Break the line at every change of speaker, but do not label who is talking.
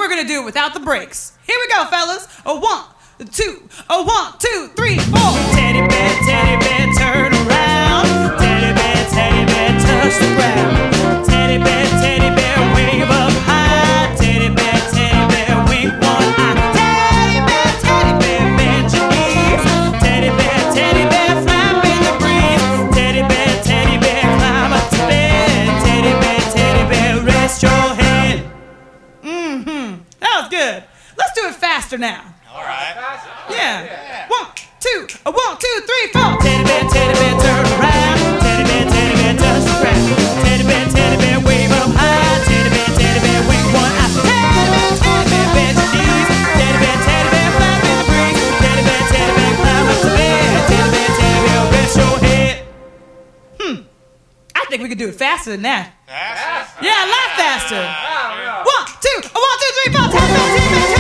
gonna do it without the breaks. Here we go, fellas. A 1, 2, a 1, 2, 3, 4. Teddy bear, turn around. Teddy bear, touch the ground. Teddy bear, wave up high. Teddy bear, wink one eye. Teddy bear, bend your knees. Teddy bear, flap in the breeze. Teddy bear, climb up to bed. Teddy bear, rest your head. That was good. Let's do it faster now.
All right.
Yeah. 1, 2, a 1, 2, 3, 4. Teddy bear, turn around. Teddy bear, touch the ground. Teddy bear, wave up high. Teddy bear, wink one eye. Teddy bear, bend your knees. Teddy bear, flap in the breeze. Teddy bear, climb up to bed. Teddy bear, rest your head. I think we could do it faster than that.
Faster?
Yeah, a lot faster. 1, 2, a 1, 2, 3, 4. Teddy bear,